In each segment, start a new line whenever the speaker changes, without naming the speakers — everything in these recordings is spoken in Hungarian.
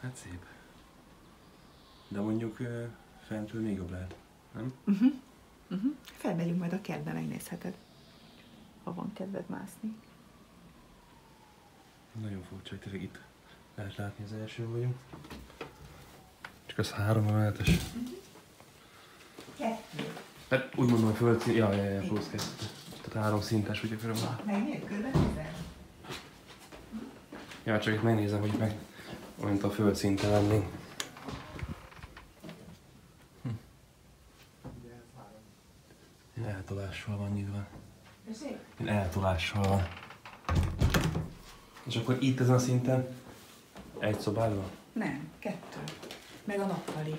Hát szép. De mondjuk fentről még jobb lehet, nem?
Felmegyünk majd a kertbe, megnézheted, ha van kedved mászni.
Nagyon furcsa, hogy tényleg itt lehet látni, az elsőn vagyunk. Csak az 3 emeletes.
2.
Hát úgy mondom, hogy földszín, ja, plusz 2. Tehát 3 szintes, ugye körülbelül.
Megnézd, körbenézel?
Ja, csak itt megnézem, hogy meg olyan a földszinten lennénk. Eltolással van nyilván. Eltolással van. És akkor itt ezen a szinten egy szobád van?
Nem, 2. Meg a nappali.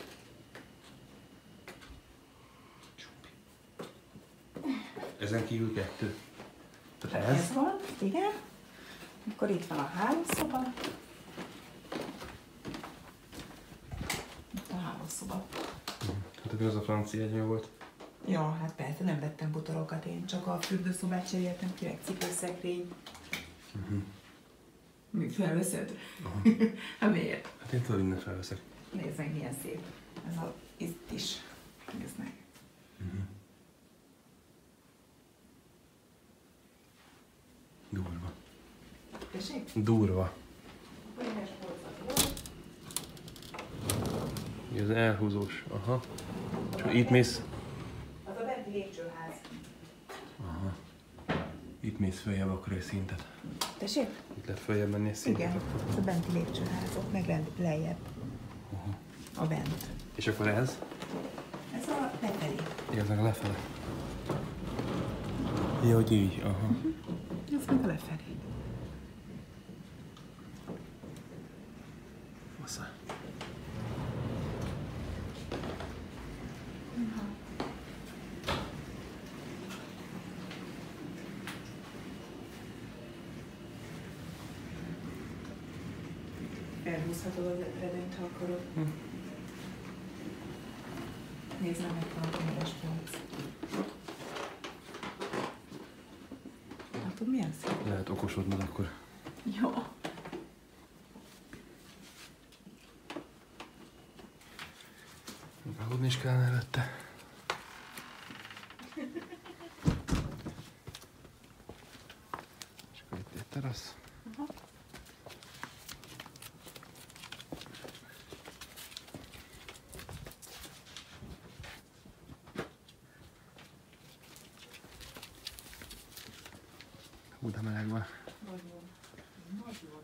Ezen kívül 2. Tehát ez?
Ez van, igen. Akkor itt van a hálószoba. Itt a hálószoba.
Hát akkor az a francia egyben volt.
Ja, hát persze, nem vettem butorokat én, csak a fürdőszobát cseréltem ki, meg cipőszekrény. Mi felveszed? Hát miért?
Hát én tudod, innen felveszek.
Nézd meg, milyen szép. Ez a itt is. Nézd meg.
Durva.
Tessék?
Durva.
Könyves polcad volt.
Ez elhúzós. Aha. És itt mész.
Az a benti lépcsőház.
Aha. Itt mész följebb akkor egy szintet.
Tessék?
Itt lehet följebb menni egy szintet.
Igen, ez a benti lépcsőház, ott meg lejjebb. A bent.
És akkor ez?
Ez a lefelé.
Ez meg a lefele. Jó, hogy így. Aha.
Ez meg a lefelé.
Hozzá.
Elhúzhatod a redőnyt, ha akarod. Nézd meg, van a könyves polc. Látod, milyen szép?
Lehet okosodnod akkor.
Jó.
Aludni is kellene előtte. És akkor itt egy terasz. Hú, de meleg van.
Nagyon. Nagyon.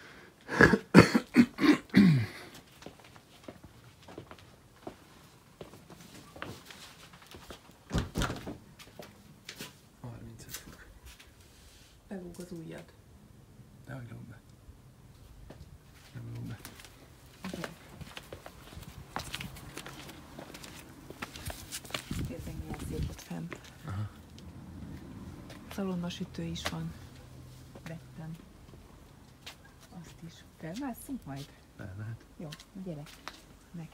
35 fok.
Belúg az ujjad.
De hogy lóg be. Nem lóg be.
Nézd meg, milyen szép ott fent.
Aha.
Szalonna sütő is van. Vettem. Azt is. Felmásszunk majd?
Lehet.
Jó, gyere. Neki.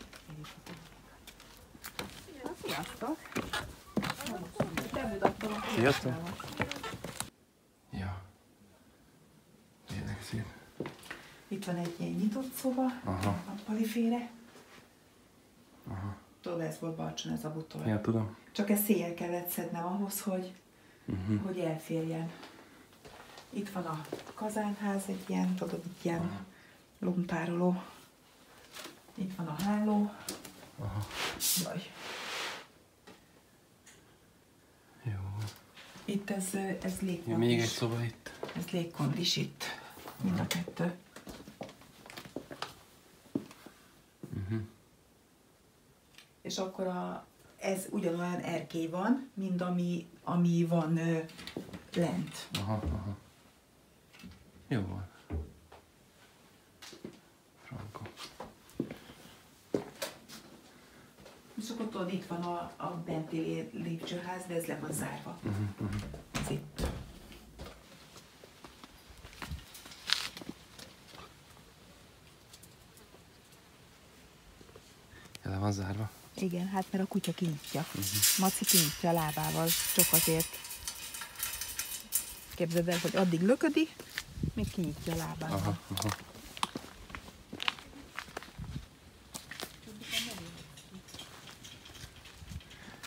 Sziasztok! Bemutattam a
Sziasztok!
kiállítást.
Ja. Tényleg szép.
Itt van egy ilyen nyitott szoba,
Aha.
nappalifére.
Aha.
Tudod, ez volt Balcson, ez a butol.
Ja, tudom.
Csak ezt széjjel kellett szednem ahhoz, hogy elférjen. Itt van a kazánház, egy ilyen, tudod, itt ilyen lombtároló. Itt van a háló.
Aha.
Jaj.
Jó.
Itt ez
Ja,
légkondis.
még egy szoba itt.
Ez légkondis itt. Mind a kettő. És akkor ez ugyanolyan erkély van, mint ami van lent.
Aha. Jó van. Franko.
És akkor tudod, itt van a benti lépcsőház, de ez le van zárva. Ez itt.
Le van zárva.
Igen, hát mert a kutya kinyitja. Maci kinyitja a lábával, csak azért. Képzeld el, hogy addig löködi, még kinyitja a lábával.
Aha.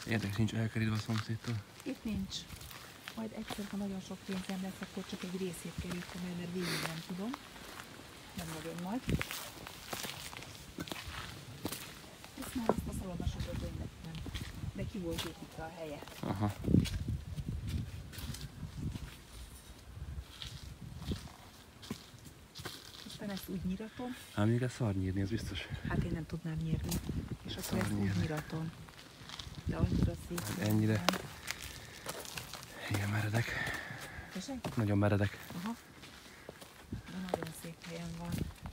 Érdekes, nincs elkerülve a szomszédtól.
Itt nincs. Majd egyszer, ha nagyon sok pénzem lesz, akkor csak egy részét kerítem el, mert végig nem tudom. Nem nagyon nagy. Ezt már azt a szalonnasodot öntettem. De ki volt építve a helye.
Aha.
Aztán ezt úgy nyiratom.
Hát még ezt szar nyírni, ez biztos.
Hát én nem tudnám nyírni. És akkor ezt úgy
nyírni.
nyiratom. De annyira szép.
Hát ennyire. Igen, meredek.
Tessék?
Nagyon meredek.
Aha. De nagyon szép helyen van.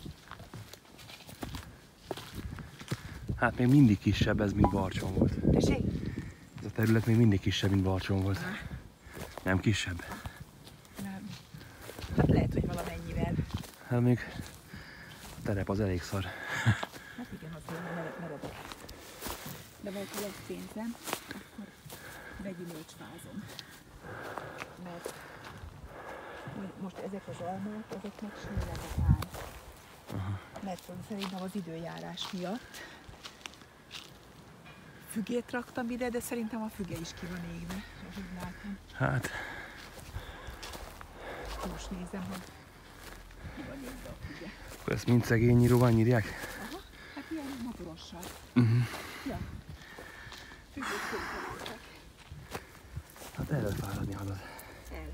Hát még mindig kisebb ez, mint Barcson volt.
Tessék?
Ez a terület még mindig kisebb, mint Barcson volt. Nem kisebb?
Nem. Hát lehet, hogy valamennyivel.
Hát még a terep az elég szar.
Hát igen, azért meredek. De vagy ha lesz pénzem, akkor begyümölcsfázom. Mert most ezek az almák, ezeknek sínletek áll. Mert szerintem az időjárás miatt fügét raktam ide, de szerintem a füge is ki van égve, ahogy látom.
Hát,
Most nézem, hogy ki van égve a füge.
akkor ezt mind szegényíróval nyírják?
Aha, hát ilyen motorossal. Ja. Fügét költelétek.
Hát el lehet fáradni halad.
El.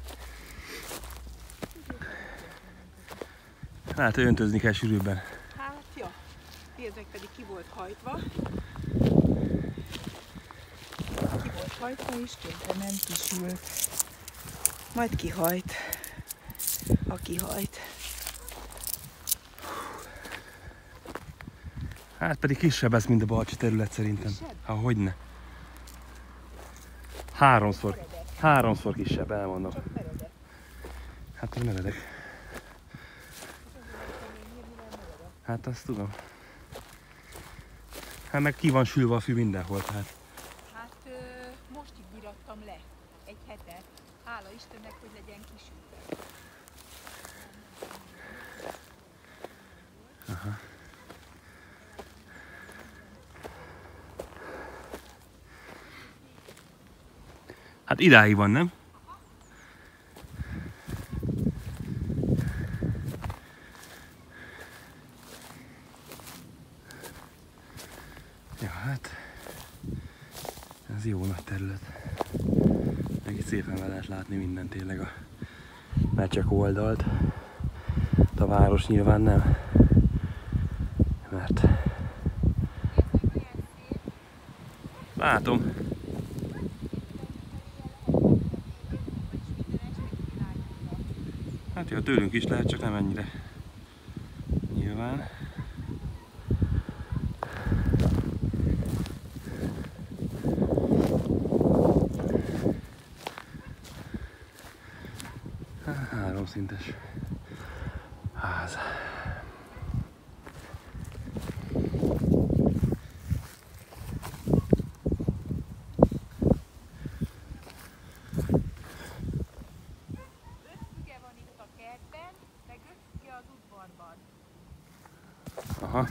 Hát öntözni kell sűrűbben.
Hát, ja. Nézzek, pedig ki volt hajtva. Ki volt hajtva, és kétre nem kisült. Majd kihajt. Ha kihajt.
Hát pedig kisebb ez, mint a Balcsi terület szerintem.
Kisebb?
Ha hogyne. Háromszor kisebb, elmondom.
Csak meredek.
Hát ez meredek. Hát azt tudom. Hát meg ki van sülve a fű mindenhol, tehát.
Hát most így nyirattam le. Egy hete. Hála Istennek, hogy legyen kisülve.
Aha. Hát idáig van, nem? Ja, hát ez jó nagy terület. Meg itt szépen be lehet látni mindent tényleg a Mecsek oldalt. A város nyilván nem, mert látom. Hát ja, tőlünk is lehet, csak nem ennyire. Nyilván. Háromszintes ház.
Füge van itt a kertben, meg füge az udvarban.
Aha.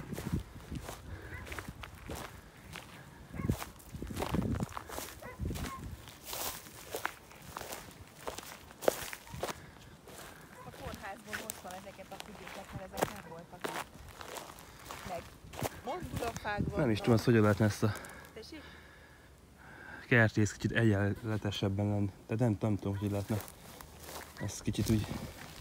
A kórházból hoztam ezeket a fügéket, mert ezek nem voltak itt. Meg mozdulafák vannak.
Nem is tudom, hogy lehetne ezt a
Tessék?
kertész kicsit egyenletesebben lenni. De nem tudom, hogy lehetne. Ez kicsit úgy...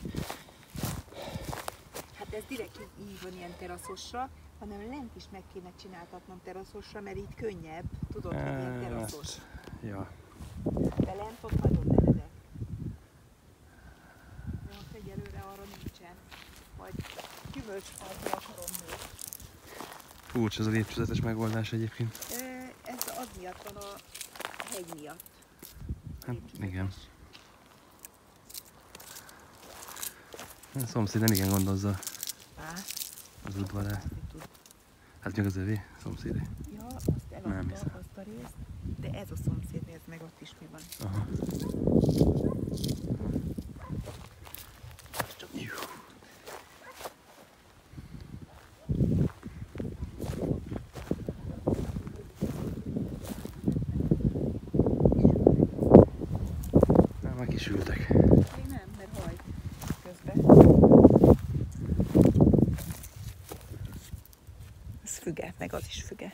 Hát ez direkt így van ilyen teraszosra, hanem lent is meg kéne csináltatnom teraszosra, mert így könnyebb. Tudod, hogy ilyen teraszos.
Ja.
De lent ott nagyon meredek. De most egyelőre arra nincsen. Majd gyümölcsfázni akarom még.
Furcsa ez a lépcsőzetes megoldás egyébként.
Ez az miatt van, a hegy miatt.
Hát
Lépcsőzetes.
igen. A szomszéd nem igen gondozza
Á,
az udvarát.
hogy tud.
Hát még az övé, szomszédé.
Ja, azt
Nem
eladta
hiszem.
azt a részt, de ez a szomszéd, nézd meg, ott is mi van.
Aha.
Csak meg az is füge.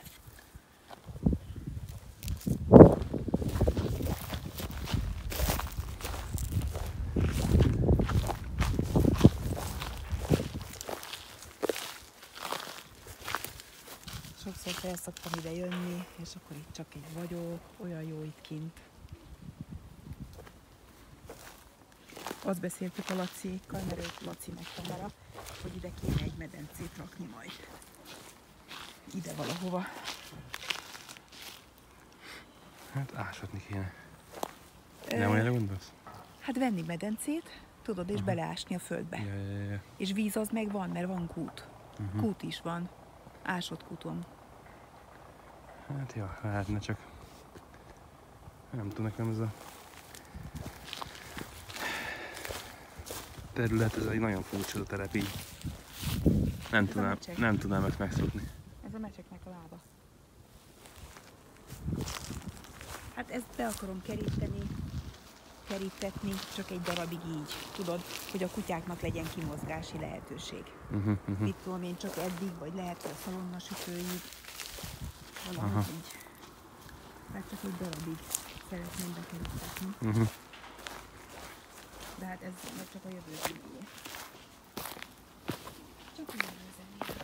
Sokszor fel szoktam ide jönni, és akkor itt csak egy vagyok, olyan jó itt kint. Azt beszéltük a Laciékkal, mert ők Laci megtanulta, hogy ide kéne egy medencét rakni majd. Ide valahova.
Hát ásatni kéne. Nem olyanra gondolsz?
Hát venni medencét, tudod, és beleásni a földbe.
Ja.
És víz az meg van, mert van kút. Kút is van. Ásott kúton.
Hát ja, lehetne csak. Nem tudom, nekem ez a terület, ez egy nagyon furcsa terep így. Nem tudnám ezt megszokni.
Ez a mecseknek a lába. Hát ezt be akarom kerítetni, csak egy darabig így. Tudod, hogy a kutyáknak legyen kimozgási lehetőség. Mit tudom én, csak eddig, vagy lehet, hogy a szalonnasütőig. Valahogy így. Hát csak egy darabig szeretném bekerítetni. De hát ez csak a jövő zenéje. Csak a jövő zenéje.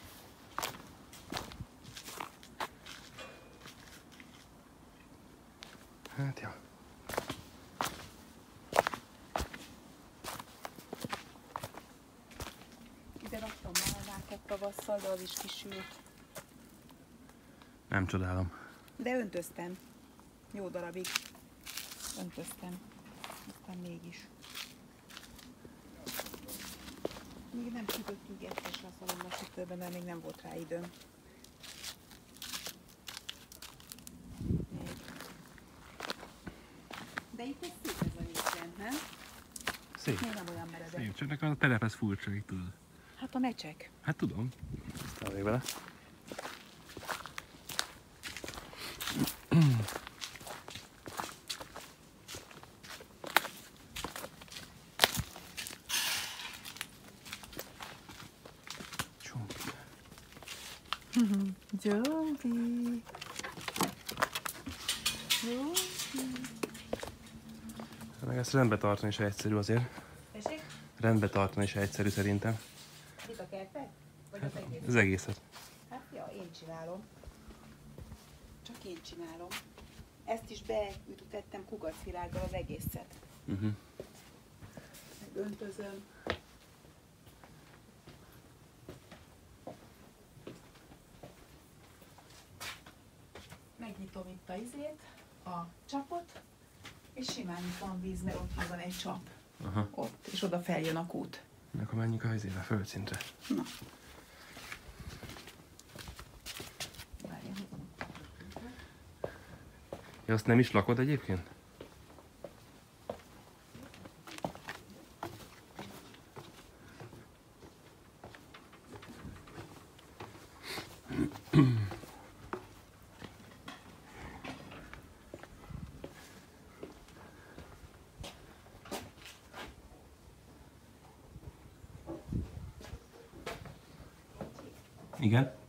Hát ja.
Ide raktam málnákat tavasszal, de az is kisült.
Nem csodálom.
De öntöztem. Jó darabig. Öntöztem. Aztán mégis. Még nem sütöttünk egyesre a szalonnasütőben, mert még nem volt rá időm. Még. De itt egy szép ez a vízrend, nem?
Szép.
Miért nem olyan meredek?
Szép, csak nekem a terep ez furcsa, így tudod.
Hát a mecsek.
Hát tudom. Aztán még vele.
Zsófi.
Meg ezt rendbe tartani is egyszerű azért.
Tessék?
Rendbe tartani is egyszerű szerintem.
Itt a kertet? Vagy az egész?
Az egészet.
Hát ja, én csinálom. Csak én csinálom. Ezt is beütöttem kugacvirággal az egészet. Meg öntözöm. Megnyitom itt a izét, a csapot, és simán itt van víz, mert ott van egy csap. Ott, és oda feljön a kút.
Akkor menjünk a izére, a földszintre.
Na.
Ja, azt nem is lakod egyébként? Igen?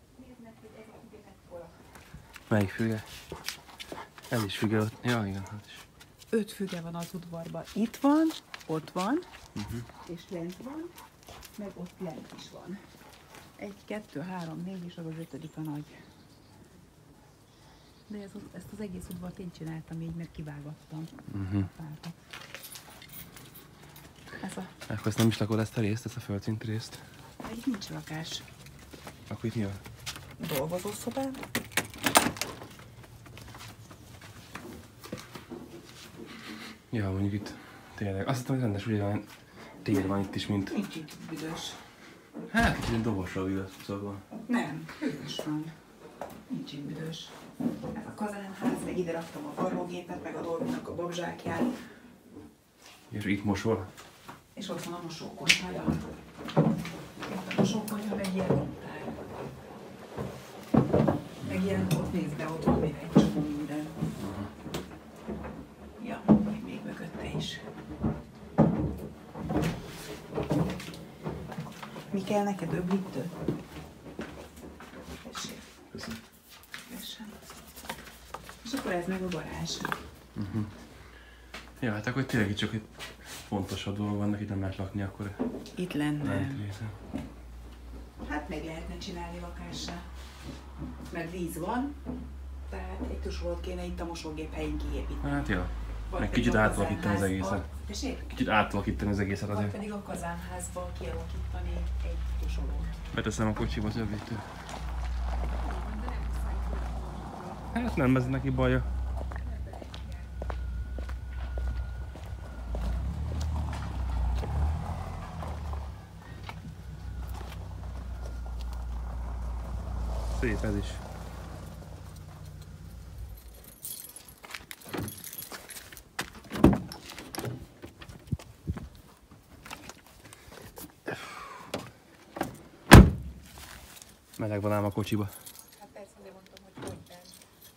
Melyik füge? Ez is füge ott. Ja, igen, az is.
5 füge van az udvarban. Itt van, ott van, és lent van, meg ott lent is van. 1, 2, 3, 4, és az 5. a nagy. De ezt az egész udvart én csináltam így, mert kivágattam a fákat.
Akkor ezt nem is lakod ezt a részt, ezt a földszint részt?
Itt nincs lakás.
Akkor itt mi van?
Dolgozószobám.
Ja, mondjuk itt tényleg. Azt hittem, hogy rendes ugyan tér van itt is, mint...
Nincs itt büdös.
Hát, kicsit dobosra büdös, szóval.
Nem, büdös van. Nincs itt büdös. Ez a kazánház, meg ide raktam a varrógépet, meg a dolgoknak a babzsákját.
És itt mosol?
És ott van a mosókonyhája. Itt a mosókonyha, meg ilyen lomtár. Meg ilyen, ott nézd be, ott van még egy csomó minden. Ja, még mögötte is. Mi kell neked, öblítő? Tessék.
Köszönöm.
akkor ez meg a garázs.
Ja, hát akkor tényleg itt csak egy fontosabb dolog vannak, itt nem lehet lakni, akkor
Itt lenne.
része.
Hát meg lehetne csinálni lakássá. Mert víz van, tehát egy tusolót kéne itt a mosógép helyén kiépíteni.
Hát ja.
Vagy
Meg
pedig
kicsit
a
átalakítani az
kazánházba.
egészet.
Tessék?
Kicsit átalakítani az egészet
Vagy
azért.
pedig a kazánházba kialakítani egy tusolót.
Beteszem a kocsiba zöldítő. Hát nem, ez neki baja. Szép ez is. Meleg van ám a kocsiba.
Hát persze azért mondtam, hogy hogy bent.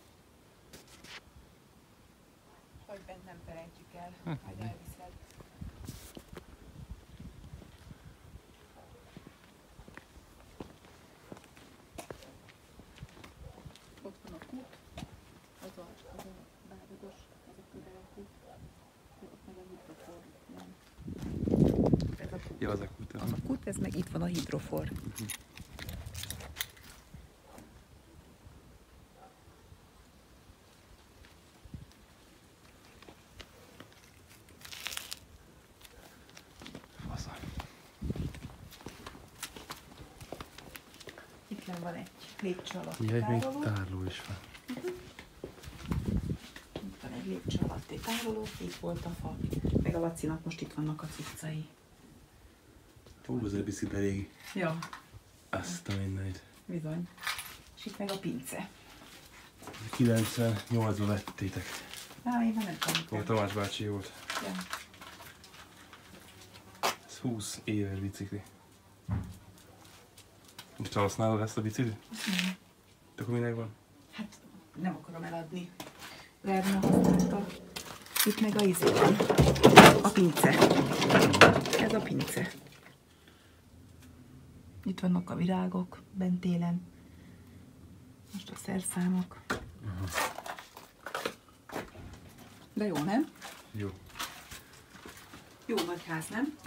Hogy bent nem felejtjük el, majd elviszed. Ott van a kút, az a bádodos, az a közelkút, ott meg a hidrofor. Ez a kút.
Jó, az a kút.
Az a kút, ez meg itt van a hidrofor.
Fasza.
Itt van egy lépcső alatti
Jaj, még
tároló.
tárló is van.
Itt van egy lépcső alatti tároló, itt volt a fa. Meg a Lacinak most itt vannak a cicai.
Hú, azért viszik be régi.
Ja,
Azt a mindenit.
bizony. És itt meg a pince.
98-ban vettétek.
Én már nem tudom.
Akkor Tamás bácsi volt.
Ja.
Ez 20 éves bicikli. Most te használod ezt a biciklit? De akkor minek van?
Hát nem akarom eladni. Lerna használta. Itt meg a izé van. A pince. Ez a pince. Itt vannak a virágok, bent télen. Most a szerszámok. De jó, nem?
Jó.
Jó nagy ház, nem?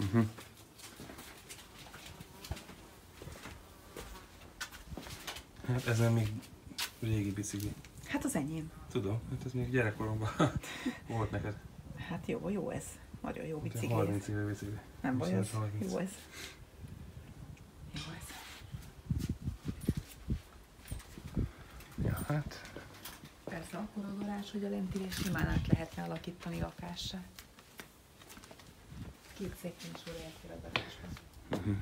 Hát ezen még régi bicikli.
Hát az enyém.
Tudom, hát ez még gyerekkoromban volt neked.
Hát jó ez. Nagyon jó
De
bicikli.
30 éve bicikli.
Nem baj ez.
25-30.
Jó ez. Jó ez.
Ja, hát
Persze akkor a garázs, hogy a lentire simán át lehetne alakítani lakássá. 2 szekrénysor elfér a garázsba.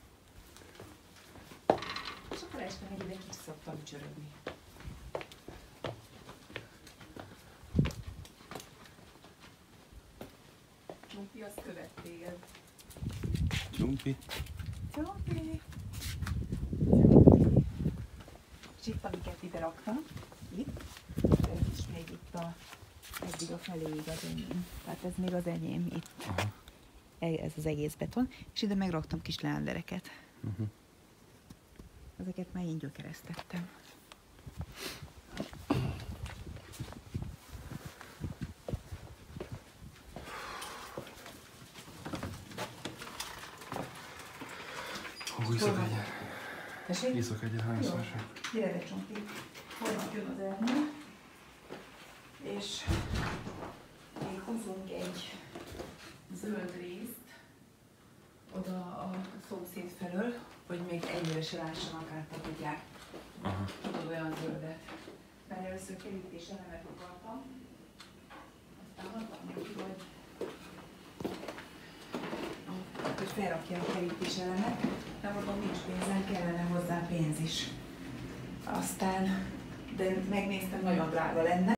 És akkor este meg ide ki szoktam csörögni. Csumpi, azt követ téged.
Csumpi.
Csumpi! És itt, amiket ide raktam, itt, ez is még itt eddig a feléig az enyém. Tehát ez még az enyém itt.
Aha.
Ez az egész beton. És ide megraktam kis leándereket. Ezeket már én gyökeresztettem.
Hú, iszok egyet.
Tessék?
Iszok egyet, hányszor sem.
Gyere be, Csompi. Holnap jön az Ernő. És még hozunk egy zöld részt oda a szomszéd felől, hogy még ennyire se lássanak át a kutyák.
Aha.
Tudod, olyan zöldet. Mert először kerítés elemet akartam, aztán mondtam neki, hogy felrakja a kerítés elemet, de mondom, nincs pénzem, kellene hozzá pénz is. Aztán, de megnéztem, nagyon drága lenne.